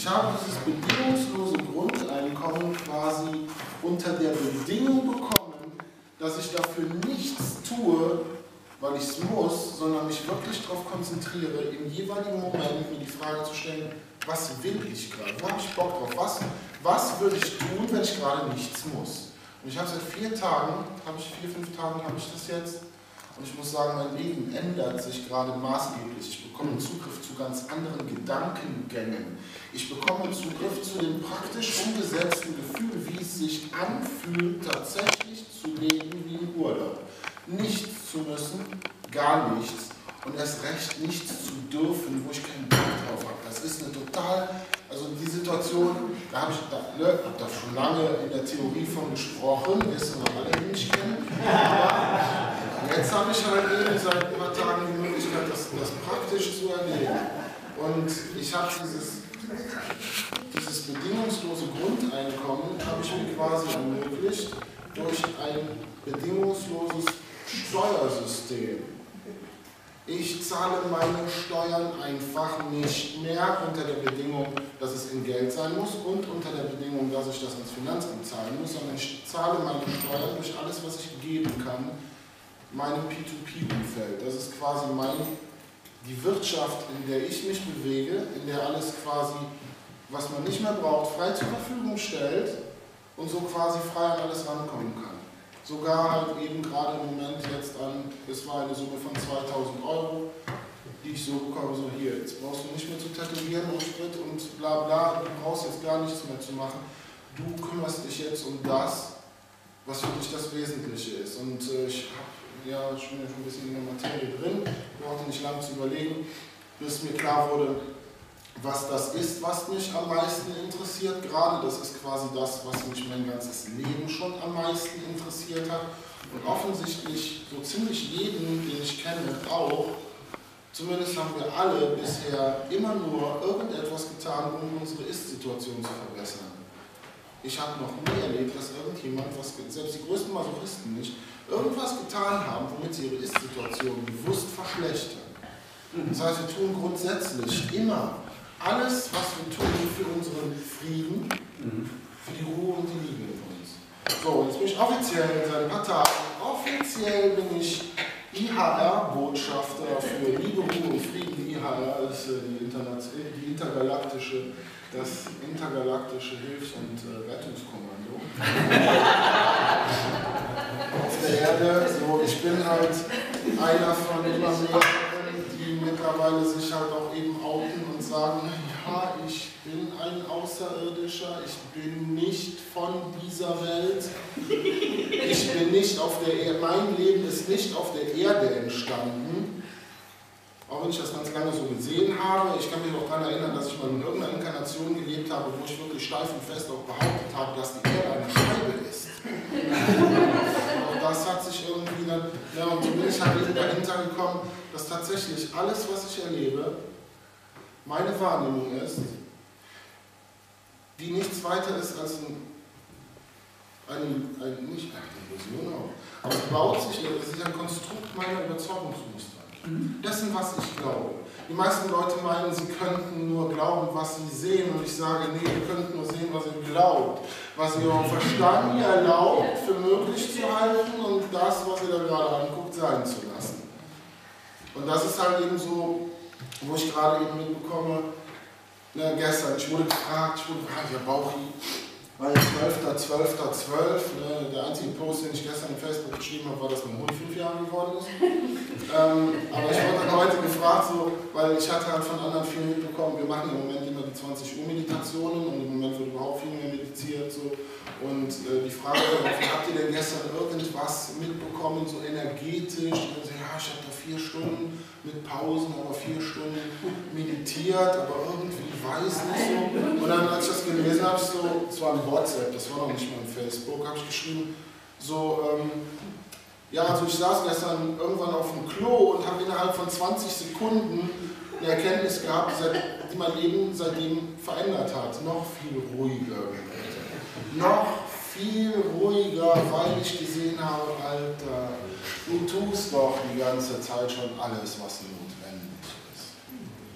Ich habe dieses bedingungslose Grundeinkommen quasi unter der Bedingung bekommen, dass ich dafür nichts tue, weil ich es muss, sondern mich wirklich darauf konzentriere, im jeweiligen Moment mir die Frage zu stellen, was will ich gerade, wo habe ich Bock drauf, was würde ich tun, wenn ich gerade nichts muss. Und ich habe seit 4, 5 Tagen habe ich das jetzt. Und ich muss sagen, mein Leben ändert sich gerade maßgeblich. Ich bekomme Zugriff zu ganz anderen Gedankengängen. Ich bekomme Zugriff zu dem praktisch umgesetzten Gefühl, wie es sich anfühlt, tatsächlich zu leben wie im Urlaub. Nichts zu müssen, gar nichts. Und erst recht nichts zu dürfen, wo ich keinen Bock drauf habe. Das ist eine total, also die Situation, da habe ich da schon lange in der Theorie von gesprochen, wissen wir alle, die mich kennen. Aber jetzt habe ich halt eben seit ein paar Tagen die Möglichkeit, das praktisch zu erleben. Und ich habe dieses bedingungslose Grundeinkommen, habe ich mir quasi ermöglicht durch ein bedingungsloses Steuersystem. Ich zahle meine Steuern einfach nicht mehr unter der Bedingung, dass es in Geld sein muss und unter der Bedingung, dass ich das ans Finanzamt zahlen muss, sondern ich zahle meine Steuern durch alles, was ich geben kann, meinem P2P-Umfeld. Das ist quasi die Wirtschaft, in der ich mich bewege, in der alles quasi, was man nicht mehr braucht, frei zur Verfügung stellt und so quasi frei an alles rankommen kann. Sogar halt eben gerade im Moment jetzt es war eine Summe von 2000 €, die ich so bekomme, so hier, jetzt brauchst du nicht mehr zu tätowieren und Sprit und bla bla, du brauchst jetzt gar nichts mehr zu machen. Du kümmerst dich jetzt um das, was für dich das Wesentliche ist. Und ich bin ja schon ein bisschen in der Materie drin, brauchte nicht lange zu überlegen, bis mir klar wurde, was das ist, was mich am meisten interessiert. Gerade das ist quasi das, was mich mein ganzes Leben schon am meisten interessiert hat. Und offensichtlich so ziemlich jeden, den ich kenne, auch. Zumindest haben wir alle bisher immer nur irgendetwas getan, um unsere Ist-Situation zu verbessern. Ich habe noch nie erlebt, dass irgendjemand, selbst die größten Masochisten nicht, irgendwas getan haben, womit sie ihre Ist-Situation bewusst verschlechtern. Das heißt, wir tun grundsätzlich immer alles, was wir tun, für unseren Frieden, für die Ruhe und die Liebe in uns. So, jetzt bin ich offiziell seit ein paar Tagen, offiziell bin ich IHR-Botschafter für Liebe, Ruhe und Frieden. Die IHR ist das intergalaktische Hilfs- und Rettungskommando auf der Erde. So, ich bin halt einer von immer mehr, die mittlerweile sich halt auch eben outen und sagen, ja, ich bin ein Außerirdischer, ich bin nicht von dieser Welt, ich bin nicht auf der Erde, mein Leben ist nicht auf der Erde entstanden, auch wenn ich das ganz lange so gesehen habe. Ich kann mich auch daran erinnern, dass ich mal in irgendeiner Inkarnation gelebt habe, wo ich wirklich steif und fest auch behauptet habe, dass die Erde eine Scheibe ist. Auch das hat sich irgendwie dann, ja, und so bin ich halt eben dahinter gekommen, dass tatsächlich alles, was ich erlebe, meine Wahrnehmung ist, die nichts weiter ist als nicht eine Illusion auch, aber es baut sich, es ist ein Konstrukt meiner Überzeugungsmuster, dessen, was ich glaube. Die meisten Leute meinen, sie könnten nur glauben, was sie sehen, und ich sage, nee, ihr könnt nur sehen, was ihr glaubt, was ihr eurem Verstand erlaubt, für möglich zu halten und das, was ihr da gerade anguckt, sein zu lassen. Und das ist halt eben so, wo ich gerade eben mitbekomme, gestern, ich wurde gefragt, ja Bauchi, weil 12.12.12, der einzige Post, den ich gestern auf Facebook geschrieben habe, war, dass mein Hund 5 Jahre geworden ist. Aber ich wurde dann heute gefragt, so, weil ich hatte halt von anderen viel mitbekommen, wir machen im Moment immer die 20 Uhr Meditationen und im Moment wird überhaupt viel mehr meditiert. So. Und die Frage, habt ihr denn gestern irgendwas mitbekommen, so energetisch? Und so, ja, ich habe da 4 Stunden mit Pausen, aber 4 Stunden meditiert, aber irgendwie weiß nicht so. Und dann, als ich das gelesen habe, es war ein WhatsApp, das war noch nicht mal ein Facebook, habe ich geschrieben, so, ja, also ich saß gestern irgendwann auf dem Klo und habe innerhalb von 20 Sekunden eine Erkenntnis gehabt, die mein Leben seitdem verändert hat. Noch viel ruhiger. Noch viel ruhiger, weil ich gesehen habe, Alter, du tust doch die ganze Zeit schon alles, was notwendig ist.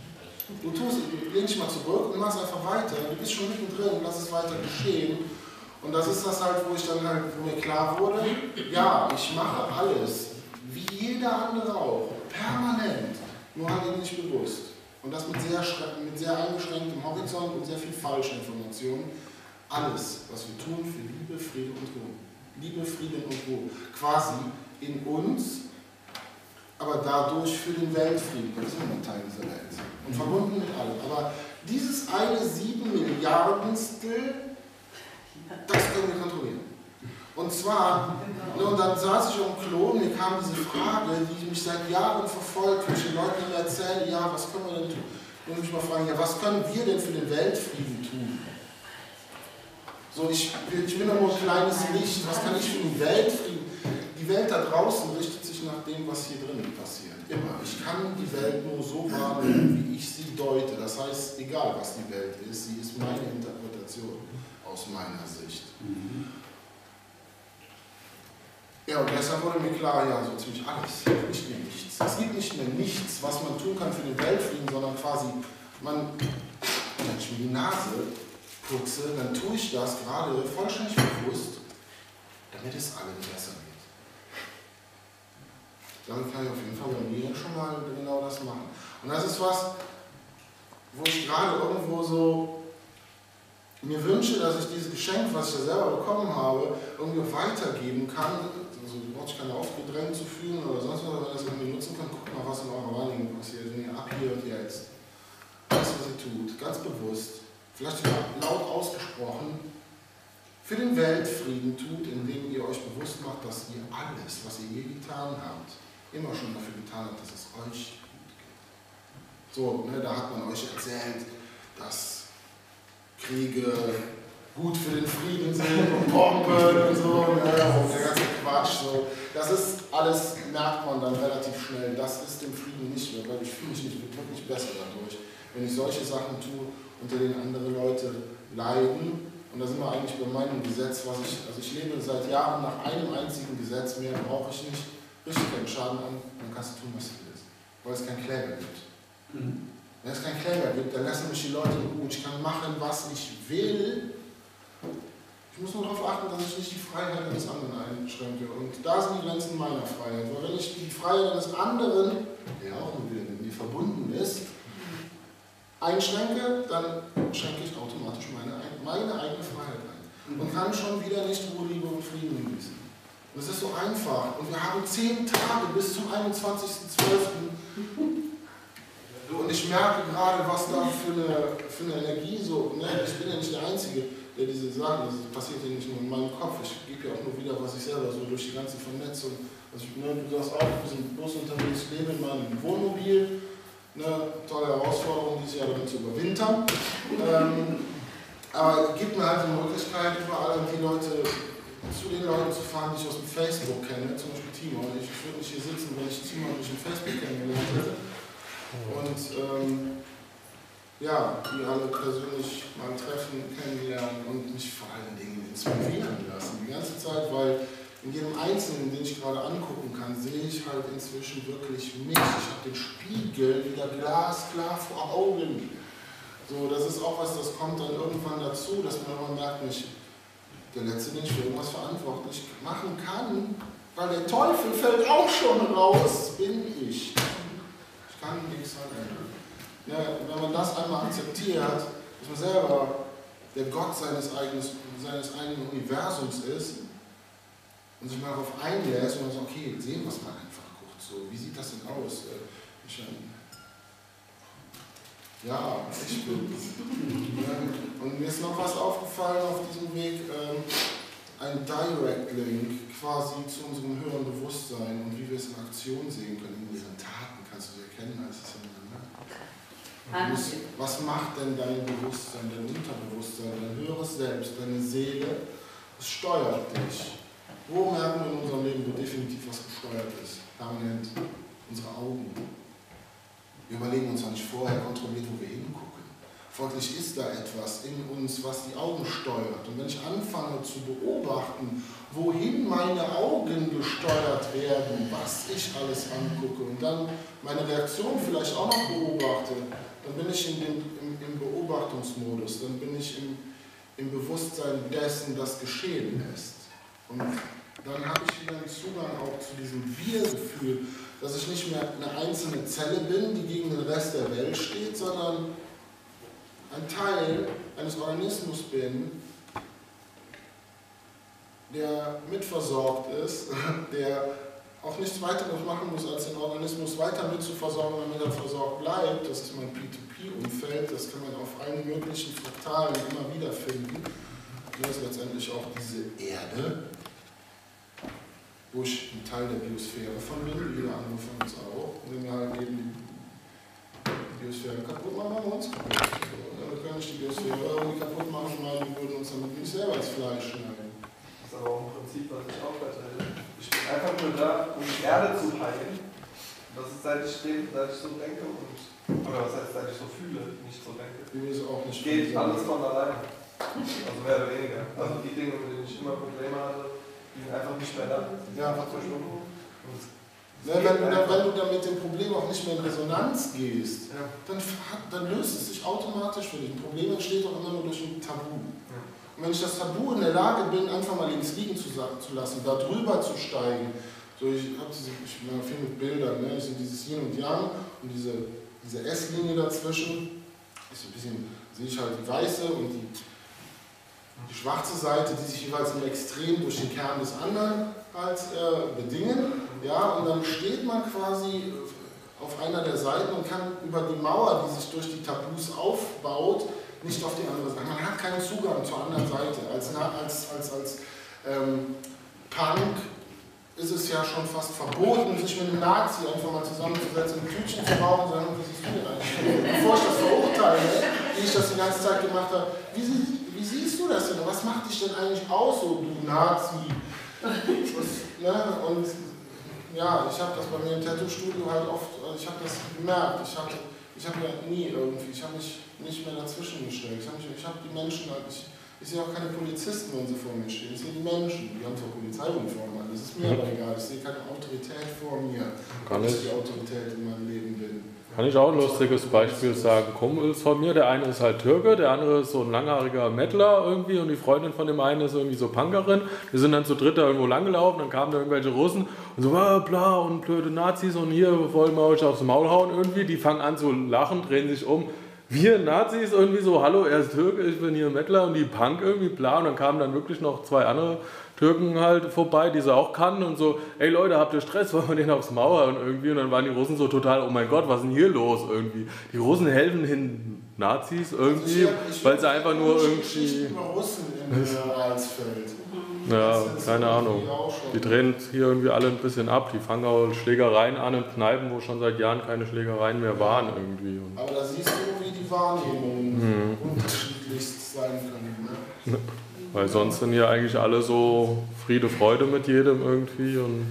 Du lehn dich mal zurück und machst einfach weiter. Du bist schon mittendrin, lass es weiter geschehen. Und das ist das halt, wo mir klar wurde, ja, ich mache alles, wie jeder andere auch, permanent, nur halt eben nicht bewusst. Und das mit sehr eingeschränktem Horizont und sehr viel falschen Informationen. Alles, was wir tun für Liebe, Frieden und Ruhe. Liebe, Frieden und Ruhe. Quasi in uns, aber dadurch für den Weltfrieden. Das ist immer ein Teil dieser Welt. Und verbunden mit allem. Aber dieses eine 7 Milliardenstel, das können wir kontrollieren. Und zwar, und dann saß ich am Klo und mir kam diese Frage, die mich seit Jahren verfolgt, wenn ich den Leuten immer erzähle, ja, was können wir denn tun? Und mich mal fragen, ja, was können wir denn für den Weltfrieden tun? So, ich bin nur ein kleines Licht, was kann ich für den Weltfrieden? Die Welt da draußen richtet sich nach dem, was hier drinnen passiert. Immer. Ich kann die Welt nur so wahrnehmen, wie ich sie deute. Das heißt, egal was die Welt ist, sie ist meine Interpretation aus meiner Sicht. Ja, und deshalb wurde mir klar, ja, so ziemlich alles. Es gibt nicht mehr nichts. Es gibt nicht mehr nichts, was man tun kann für den Weltfrieden, sondern quasi, wenn ich mir die Nase putze, dann tue ich das gerade vollständig bewusst, damit es allen besser geht. Damit kann ich auf jeden Fall bei mir schon mal genau das machen. Und das ist was, wo ich gerade irgendwo so mir wünsche, dass ich dieses Geschenk, was ich ja selber bekommen habe, irgendwie weitergeben kann. Also du brauchst dich keine aufgedrängt zu fühlen oder sonst was, wenn ihr das irgendwie nutzen kann, guckt mal, was in eurer Wahrnehmung passiert, wenn ihr ab hier und jetzt das, was ihr tut, ganz bewusst, vielleicht sogar laut ausgesprochen, für den Weltfrieden tut, indem ihr euch bewusst macht, dass ihr alles, was ihr je getan habt, immer schon dafür getan habt, dass es euch gut geht. So, ne, da hat man euch erzählt, dass Kriege gut für den Frieden sind und Bomben und so, ne, und der ganze Quatsch. So. Das ist alles, merkt man dann relativ schnell, das ist dem Frieden nicht mehr, weil ich fühle mich nicht wirklich besser dadurch, wenn ich solche Sachen tue, unter denen andere Leute leiden. Und da sind wir eigentlich bei meinem Gesetz, also ich lebe seit Jahren nach einem einzigen Gesetz, mehr brauche ich nicht, richte keinen Schaden an, dann kannst du tun, was du willst, weil es keinen Kläger gibt. Wenn es keinen Kläger gibt, dann lassen mich die Leute in Ruhe. Ich kann machen, was ich will. Ich muss nur darauf achten, dass ich nicht die Freiheit eines anderen einschränke. Und da sind die Grenzen meiner Freiheit. Weil wenn ich die Freiheit eines anderen, der auch wieder mit mir verbunden ist, einschränke, dann schränke ich automatisch meine eigene Freiheit ein. Und kann schon wieder nicht Ruhe, Liebe und Frieden genießen. Und es ist so einfach. Und wir haben 10 Tage bis zum 21.12. Und ich merke gerade, was da für eine Energie so, ne? Ich bin ja nicht der Einzige, der diese Sachen, das passiert ja nicht nur in meinem Kopf, ich gebe ja auch nur wieder, was ich selber so durch die ganze Vernetzung, also du sagst auch, wir sind bloß unterwegs, lebe in meinem Wohnmobil, eine tolle Herausforderung, dieses Jahr damit zu überwintern, aber es gibt mir halt die Möglichkeit, überall die Leute, zu den Leuten zu fahren, die ich aus dem Facebook kenne, zum Beispiel Timo. Ich würde nicht hier sitzen, wenn ich Timo nicht im Facebook kennengelernt hätte. Und ja, die alle persönlich mal treffen, kennenlernen und mich vor allen Dingen inspirieren lassen. Die ganze Zeit, weil in jedem Einzelnen, den ich gerade angucken kann, sehe ich halt inzwischen wirklich mich. Ich habe den Spiegel wieder glasklar vor Augen. So, das ist auch was, das kommt dann irgendwann dazu, dass man immer merkt, nicht der Letzte, den ich für irgendwas verantwortlich machen kann, weil der Teufel fällt auch schon raus, bin ich. Ich kann nichts ändern. Ja, wenn man das einmal akzeptiert, dass man selber der Gott seines eigenen Universums ist und sich mal darauf einlässt und man sagt, okay, sehen wir es mal einfach kurz so. Wie sieht das denn aus? Ich bin. Und mir ist noch was aufgefallen auf diesem Weg, ein Direct Link quasi zu unserem höheren Bewusstsein und wie wir es in Aktion sehen können. In unseren Taten kannst du erkennen, als es was macht denn dein Bewusstsein, dein Unterbewusstsein, dein höheres Selbst, deine Seele? Es steuert dich. Wo merken wir in unserem Leben, wo definitiv was gesteuert ist? Permanent. Unsere Augen. Wir überlegen uns ja nicht vorher kontrolliert, wo wir hingucken. Folglich ist da etwas in uns, was die Augen steuert. Und wenn ich anfange zu beobachten, wohin meine Augen gesteuert werden, was ich alles angucke und dann meine Reaktion vielleicht auch noch beobachte, dann bin ich im Beobachtungsmodus, dann bin ich im Bewusstsein dessen, das geschehen ist. Und dann habe ich wieder einen Zugang auch zu diesem Wir-Gefühl, dass ich nicht mehr eine einzelne Zelle bin, die gegen den Rest der Welt steht, sondern ein Teil eines Organismus bin, der mitversorgt ist, der auch nichts weiteres machen muss, als den Organismus weiter mitzuversorgen, damit er versorgt bleibt. Das ist mein P2P-Umfeld, das kann man auf allen möglichen Fraktalen immer wieder finden. Hier ist letztendlich auch diese Erde, wo ich ein Teil der Biosphäre von bin, wie jeder andere von uns auch. Und wenn wir halt eben die Biosphäre kaputt machen, machen wir uns kaputt. Wir können nicht die Biosphäre irgendwie kaputt machen, weil wir würden uns damit nicht selber ins Fleisch schneiden. Das ist aber auch ein Prinzip, was ich auch weiterhin. Ich bin einfach nur da, um die Erde zu heilen. Das ist, seit ich so denke oder was heißt, seit ich so fühle, nicht so denke. Geht alles von alleine. Also mehr oder weniger. Also die Dinge, mit denen ich immer Probleme hatte, die sind einfach nicht mehr da. Ja, einfach verschwunden. Wenn du dann mit dem Problem auch nicht mehr in Resonanz gehst, ja, dann löst es sich automatisch für dich. Ein Problem entsteht auch immer nur durch ein Tabu. Ja. Und wenn ich das Tabu in der Lage bin, einfach mal links liegen zu lassen, da drüber zu steigen, so ich mache viel mit Bildern, ne? So dieses Yin und Yang und diese S-Linie dazwischen, ist so ein bisschen, sehe ich halt die weiße und die schwarze Seite, die sich jeweils im Extrem durch den Kern des anderen halt bedingen. Ja, und dann steht man quasi auf einer der Seiten und kann über die Mauer, die sich durch die Tabus aufbaut, nicht auf die andere Seite. Man hat keinen Zugang zur anderen Seite. Als Punk ist es ja schon fast verboten, sich mit einem Nazi einfach mal zusammenzusetzen, ein Tütchen zu rauchen und zu sagen, was ist du denn eigentlich? Bevor ich das verurteile, wie ich das die ganze Zeit gemacht habe, wie siehst du das denn? Was macht dich denn eigentlich aus, so du Nazi? Ne? Und ja, ich habe das bei mir im Tattoo-Studio halt oft, ich habe das gemerkt, ich habe ja nie irgendwie, ich habe mich nicht mehr dazwischen gestellt. Ich habe die Menschen halt, ich sehe auch keine Polizisten, wenn sie vor mir stehen, ich sehe die Menschen, die haben zwar Polizeiuniformen an, das ist mir aber egal, ich sehe keine Autorität vor mir, weil ich die Autorität in meinem Leben bin. Kann ich auch ein lustiges Beispiel sagen. Kumpels von mir, der eine ist halt Türke, der andere ist so ein langhaariger Mettler irgendwie und die Freundin von dem einen ist irgendwie so Punkerin. Wir sind dann zu dritt da irgendwo langgelaufen, dann kamen da irgendwelche Russen und so, bla und blöde Nazis und hier wollen wir euch aufs Maul hauen irgendwie. Die fangen an zu lachen, drehen sich um. Wir Nazis irgendwie so, hallo, er ist Türke, ich bin hier Mettler und die Punk irgendwie, bla. Und dann kamen dann wirklich noch zwei andere Türken halt vorbei, die sie auch kannten und so, ey Leute, habt ihr Stress, wollen wir den aufs Maul und irgendwie. Und dann waren die Russen so total, oh mein Gott, was ist denn hier los irgendwie? Die Russen helfen den Nazis irgendwie, weil sie einfach nur irgendwie... Über Russen in Alsfeld. Ja, keine Ahnung. Die drehen hier irgendwie alle ein bisschen ab. Die fangen auch Schlägereien an in Kneipen, wo schon seit Jahren keine Schlägereien mehr waren irgendwie. Aber da siehst du, wie die Wahrnehmungen unterschiedlichst sein können. Ne? Weil sonst sind ja eigentlich alle so Friede, Freude mit jedem irgendwie. Und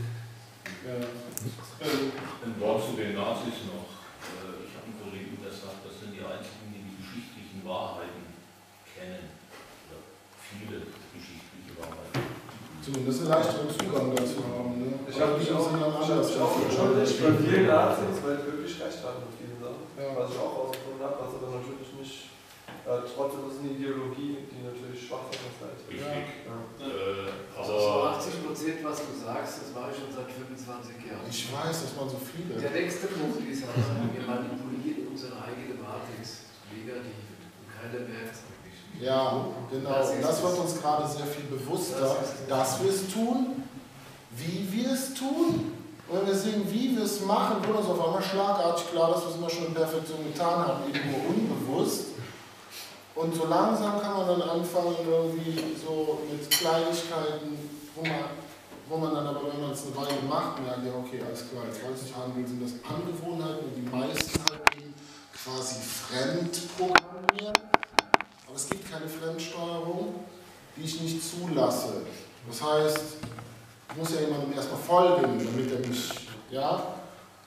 ein Wort zu den Nazis noch. Ich habe einen Kollegen, der sagt, das sind die einzigen, die die geschichtlichen Wahrheiten kennen. Oder viele geschichtliche Wahrheiten. Zumindest einen leichteren Zugang dazu haben. Ne? Ich habe mich auch entschuldigt bei vielen Nazis, weil ich wirklich recht hatte mit vielen Sachen. Ja. Was ich auch rausgefunden habe, was aber natürlich nicht. Trotzdem ist es eine Ideologie, die natürlich Schwachsinn ist. Richtig. Ja. Also 80%, was du sagst, das mache ich schon seit 25 Jahren. Ich weiß, das waren so viele. Der nächste Punkt ist aber, wir manipulieren unsere eigene Matrix negativ und keiner merkt es wirklich. Ja, genau. Das wird uns gerade sehr viel bewusster, dass wir es tun, wie wir es tun. Und wenn wir sehen, wie wir es machen, wird uns auf einmal schlagartig klar, dass wir es immer schon in Perfektion getan haben, eben nur unbewusst. Und so langsam kann man dann anfangen, irgendwie so mit Kleinigkeiten, wo man dann aber, wenn man es eine Weile macht, merkt, ja okay, alles klar, jetzt weiß ich handeln, sind das Angewohnheiten und die meisten halt quasi fremd programmieren. Aber es gibt keine Fremdsteuerung, die ich nicht zulasse. Das heißt, ich muss ja jemandem erstmal folgen, damit er mich, ja,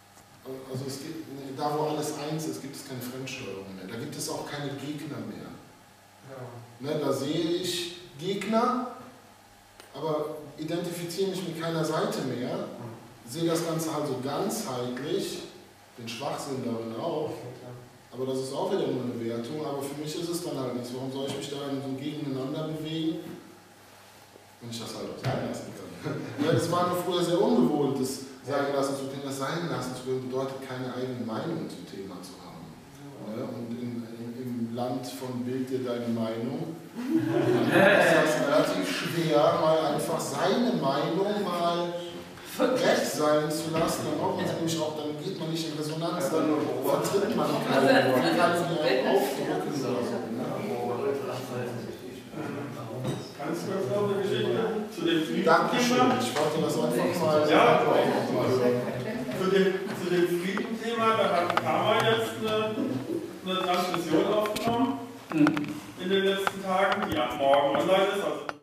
also es gibt, da wo alles eins ist, gibt es keine Fremdsteuerung mehr. Da gibt es auch keine Gegner mehr. Ja. Ne, da sehe ich Gegner, aber identifiziere mich mit keiner Seite mehr, sehe das Ganze halt so ganzheitlich, den Schwachsinn darin auch, aber das ist auch wieder nur eine Wertung, aber für mich ist es dann halt nichts. Warum soll ich mich da so gegeneinander bewegen, wenn ich das halt auch sein lassen kann? Ja, das war nur früher sehr ungewohnt, das sein lassen zu können. Das sein lassen zu können bedeutet, keine eigene Meinung zum Thema zu haben. Ja, und im Land von Bild dir deine Meinung ist das relativ schwer, mal einfach seine Meinung mal recht sein zu lassen. Dann braucht man nämlich auch, dann geht man nicht in Resonanz, dann vertritt man keine Worte, kann die aufdrücken oder so. Ganz kurz noch eine Geschichte zu dem Frieden-Thema. Dankeschön, ich wollte das einfach mal hören. Zu dem Frieden-Thema, da hat Karma jetzt eine Transmission aufgenommen in den letzten Tagen, die ab morgen online ist. Also